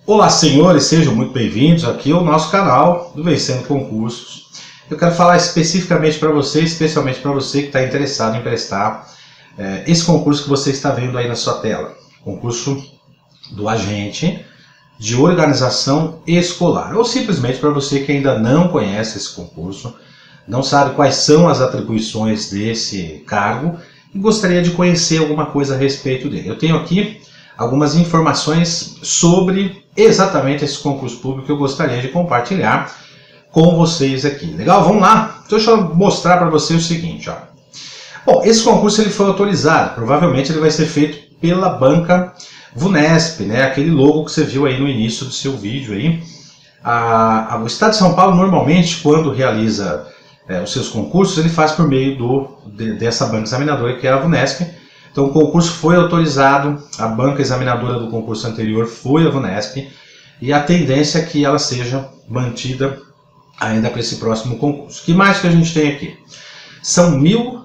Olá, senhores, sejam muito bem-vindos aqui ao nosso canal do Vencendo Concursos. Eu quero falar especificamente para você, especialmente para você que está interessado em prestar esse concurso que você está vendo aí na sua tela. Concurso do agente de organização escolar. Ou simplesmente para você que ainda não conhece esse concurso, não sabe quais são as atribuições desse cargo e gostaria de conhecer alguma coisa a respeito dele. Eu tenho aqui algumas informações sobre exatamente esse concurso público que eu gostaria de compartilhar com vocês aqui. Legal? Vamos lá? Deixa eu mostrar para você o seguinte. Ó. Bom, esse concurso ele foi autorizado. Provavelmente ele vai ser feito pela banca VUNESP, né? Aquele logo que você viu aí no início do seu vídeo. Aí. O Estado de São Paulo, normalmente, quando realiza os seus concursos, ele faz por meio dessa banca examinadora, que é a VUNESP. Então o concurso foi autorizado, a banca examinadora do concurso anterior foi a VUNESP, e a tendência é que ela seja mantida ainda para esse próximo concurso. O que mais que a gente tem aqui? São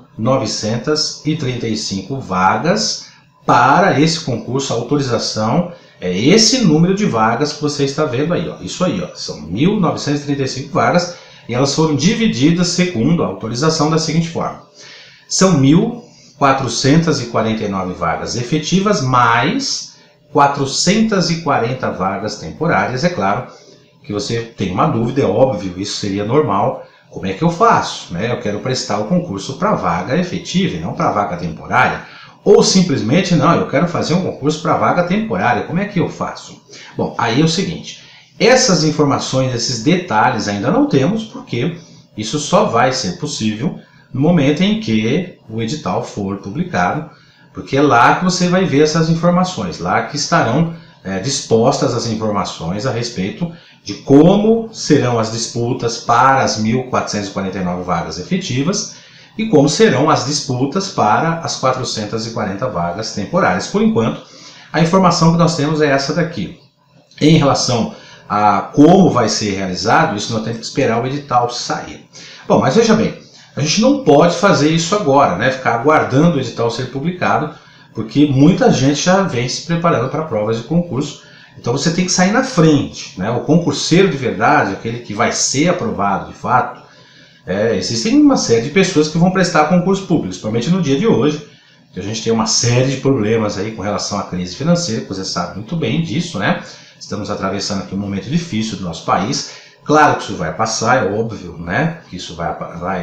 1.935 vagas para esse concurso, a autorização é esse número de vagas que você está vendo aí, ó. Isso aí, ó, são 1.935 vagas, e elas foram divididas segundo a autorização da seguinte forma. São 1.449 vagas efetivas, mais 440 vagas temporárias. É claro que você tem uma dúvida, é óbvio, isso seria normal. Como é que eu faço? Eu quero prestar o concurso para vaga efetiva e não para vaga temporária. Ou simplesmente, não, eu quero fazer um concurso para vaga temporária. Como é que eu faço? Bom, aí é o seguinte, essas informações, esses detalhes ainda não temos, porque isso só vai ser possível no momento em que o edital for publicado, porque é lá que você vai ver essas informações, lá que estarão dispostas as informações a respeito de como serão as disputas para as 1.449 vagas efetivas e como serão as disputas para as 440 vagas temporárias. Por enquanto, a informação que nós temos é essa daqui. Em relação a como vai ser realizado, isso nós temos que esperar o edital sair. Bom, mas veja bem, a gente não pode fazer isso agora, né? Ficar aguardando o edital ser publicado, porque muita gente já vem se preparando para provas de concurso. Então você tem que sair na frente, né? O concurseiro de verdade, aquele que vai ser aprovado de fato, existem uma série de pessoas que vão prestar concurso público, principalmente no dia de hoje, que a gente tem uma série de problemas aí com relação à crise financeira, que você sabe muito bem disso, né? Estamos atravessando aqui um momento difícil do nosso país. Claro que isso vai passar, é óbvio, né, que isso vai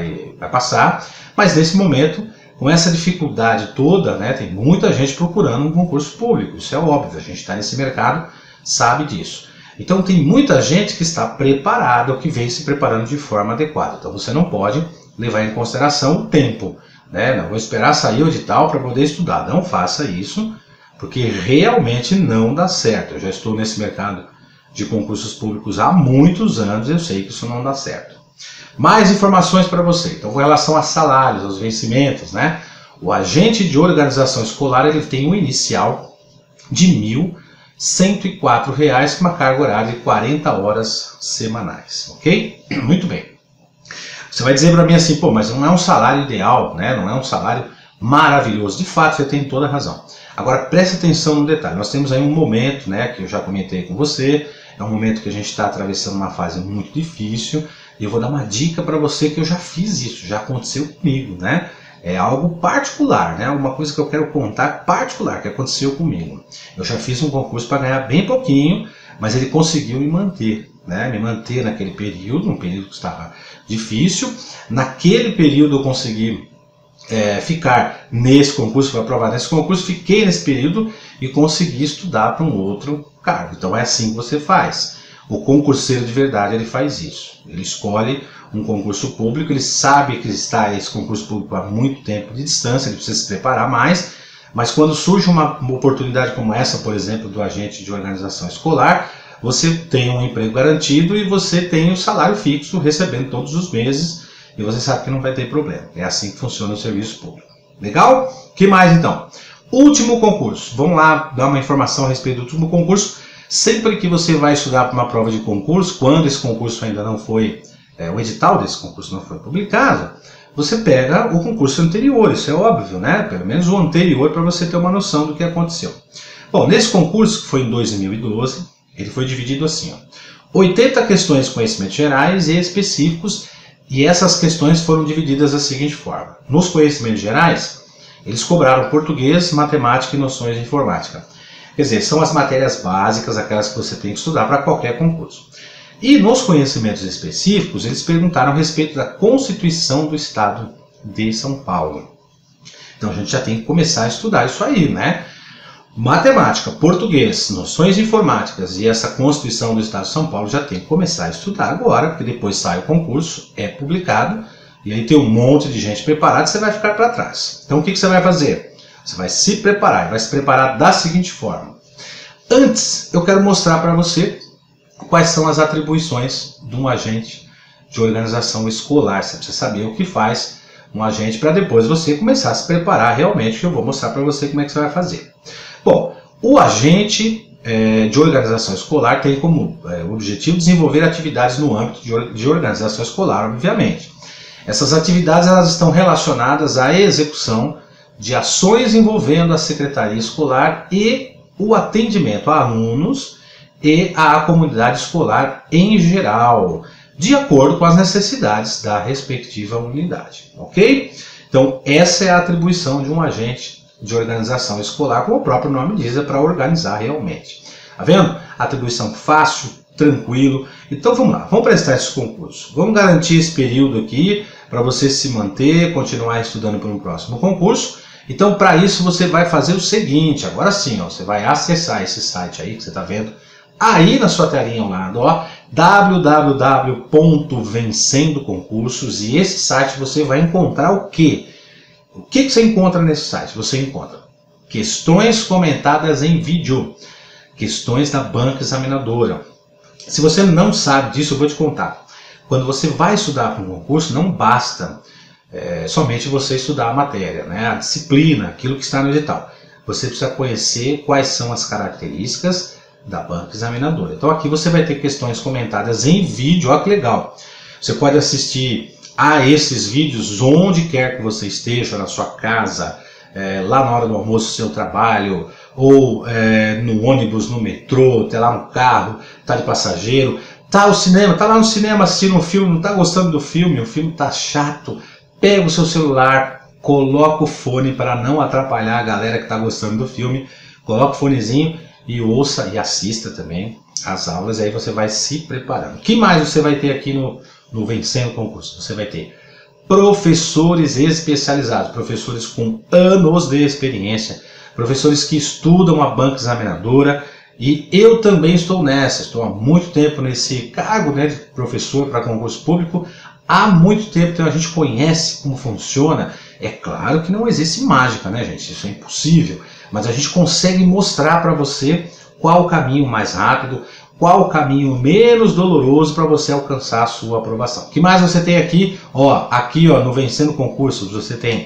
passar, mas nesse momento, com essa dificuldade toda, né, tem muita gente procurando um concurso público, isso é óbvio, a gente está nesse mercado, sabe disso. Então tem muita gente que está preparada, ou que vem se preparando de forma adequada, então você não pode levar em consideração o tempo, né, não vou esperar sair o edital para poder estudar, não faça isso, porque realmente não dá certo. Eu já estou nesse mercado de concursos públicos há muitos anos, eu sei que isso não dá certo. Mais informações para você. Então, com relação a salários, aos vencimentos, né? O agente de organização escolar ele tem um inicial de R$ 1.104, com uma carga horária de 40 horas semanais, ok? Muito bem. Você vai dizer para mim assim, pô, mas não é um salário ideal, né? Não é um salário maravilhoso. De fato, você tem toda a razão. Agora, preste atenção no detalhe. Nós temos aí um momento, né, que eu já comentei com você, é um momento que a gente está atravessando uma fase muito difícil, e eu vou dar uma dica para você que eu já fiz isso, já aconteceu comigo, né? É algo particular, né? Uma coisa que eu quero contar particular que aconteceu comigo. Eu já fiz um concurso para ganhar bem pouquinho, mas ele conseguiu me manter, né? Me manter naquele período, um período que estava difícil. Naquele período eu consegui ficar nesse concurso, foi aprovado nesse concurso, fiquei nesse período e consegui estudar para um outro cargo. Então é assim que você faz. O concurseiro de verdade ele faz isso. Ele escolhe um concurso público, ele sabe que está esse concurso público há muito tempo de distância, ele precisa se preparar mais, mas quando surge uma oportunidade como essa, por exemplo, do agente de organização escolar, você tem um emprego garantido e você tem o salário fixo recebendo todos os meses, e você sabe que não vai ter problema. É assim que funciona o serviço público. Legal? O que mais então? Último concurso. Vamos lá dar uma informação a respeito do último concurso. Sempre que você vai estudar para uma prova de concurso, quando esse concurso ainda não foi, o edital desse concurso não foi publicado, você pega o concurso anterior, isso é óbvio, né? Pelo menos o anterior, para você ter uma noção do que aconteceu. Bom, nesse concurso, que foi em 2012, ele foi dividido assim, ó. 80 questões de conhecimentos gerais e específicos, e essas questões foram divididas da seguinte forma. Nos conhecimentos gerais, eles cobraram português, matemática e noções de informática. Quer dizer, são as matérias básicas, aquelas que você tem que estudar para qualquer concurso. E nos conhecimentos específicos, eles perguntaram a respeito da Constituição do Estado de São Paulo. Então a gente já tem que começar a estudar isso aí, né? Matemática, português, noções informáticas e essa Constituição do Estado de São Paulo já tem que começar a estudar agora, porque depois sai o concurso, é publicado, e aí tem um monte de gente preparada e você vai ficar para trás. Então o que você vai fazer? Você vai se preparar, e vai se preparar da seguinte forma. Antes, eu quero mostrar para você quais são as atribuições de um agente de organização escolar. Você precisa saber o que faz um agente para depois você começar a se preparar realmente, que eu vou mostrar para você como é que você vai fazer. Bom, o agente de organização escolar tem como objetivo desenvolver atividades no âmbito de organização escolar, obviamente. Essas atividades elas estão relacionadas à execução de ações envolvendo a secretaria escolar e o atendimento a alunos e à comunidade escolar em geral, de acordo com as necessidades da respectiva unidade, ok? Então, essa é a atribuição de um agente de organização escolar, como o próprio nome diz, é para organizar realmente. Tá vendo? Atribuição fácil, tranquilo. Então, vamos lá, vamos prestar esse concurso. Vamos garantir esse período aqui para você se manter, continuar estudando para um próximo concurso. Então, para isso, você vai fazer o seguinte, agora sim, ó, você vai acessar esse site aí que você está vendo, aí na sua telinha ao lado, ó, www.vencendoconcursos, e esse site você vai encontrar o quê? O que você encontra nesse site? Você encontra questões comentadas em vídeo, questões da banca examinadora. Se você não sabe disso, eu vou te contar. Quando você vai estudar para um concurso, não basta somente você estudar a matéria, né? A disciplina, aquilo que está no edital. Você precisa conhecer quais são as características da banca examinadora. Então aqui você vai ter questões comentadas em vídeo, olha que legal. Você pode assistir a esses vídeos onde quer que você esteja, na sua casa, lá na hora do almoço do seu trabalho, ou no ônibus, no metrô, tá lá no carro, tá de passageiro, tá no cinema, tá lá no cinema assistindo um filme, não tá gostando do filme, o filme tá chato, pega o seu celular, coloca o fone para não atrapalhar a galera que tá gostando do filme, coloca o fonezinho e ouça e assista também as aulas, e aí você vai se preparando. O que mais você vai ter aqui no Vencendo Concurso? Você vai ter professores especializados, professores com anos de experiência, professores que estudam a banca examinadora, e eu também estou nessa, estou há muito tempo nesse cargo, né, de professor para concurso público, há muito tempo, então a gente conhece como funciona. É claro que não existe mágica, né, gente? Isso é impossível. Mas a gente consegue mostrar para você qual o caminho mais rápido, qual o caminho menos doloroso para você alcançar a sua aprovação. O que mais você tem aqui? Ó, aqui ó, no Vencendo Concursos você tem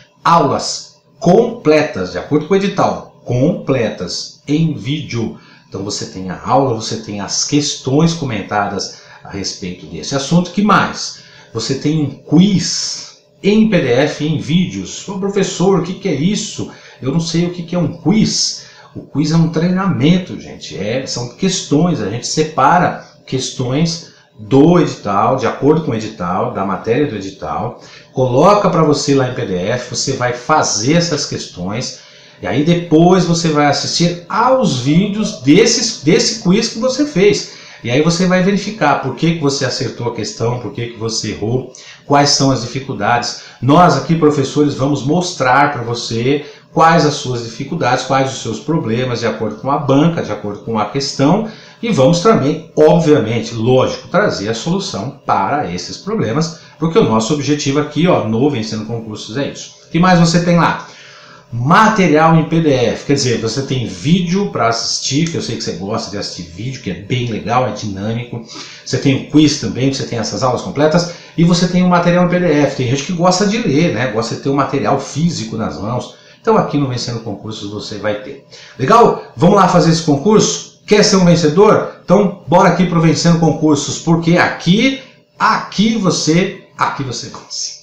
aulas completas, de acordo com o edital, completas em vídeo. Então você tem a aula, você tem as questões comentadas a respeito desse assunto. O que mais? Você tem um quiz em PDF, em vídeos. Ô, professor, o que é isso? Eu não sei o que é um quiz. O quiz é um treinamento, gente. São questões, a gente separa questões do edital, de acordo com o edital, da matéria do edital, coloca para você lá em PDF, você vai fazer essas questões, e aí depois você vai assistir aos vídeos desse quiz que você fez. E aí você vai verificar por que você acertou a questão, por que você errou, quais são as dificuldades. Nós aqui, professores, vamos mostrar para você quais as suas dificuldades, quais os seus problemas, de acordo com a banca, de acordo com a questão, e vamos também, obviamente, lógico, trazer a solução para esses problemas, porque o nosso objetivo aqui, ó, no Vencendo Concursos é isso. O que mais você tem lá? Material em PDF, quer dizer, você tem vídeo para assistir, que eu sei que você gosta de assistir vídeo, que é bem legal, é dinâmico. Você tem o quiz também, você tem essas aulas completas, e você tem o material em PDF. Tem gente que gosta de ler, né? Gosta de ter o material físico nas mãos. Então aqui no Vencendo Concursos você vai ter. Legal? Vamos lá fazer esse concurso? Quer ser um vencedor? Então bora aqui para o Vencendo Concursos, porque aqui você consegue.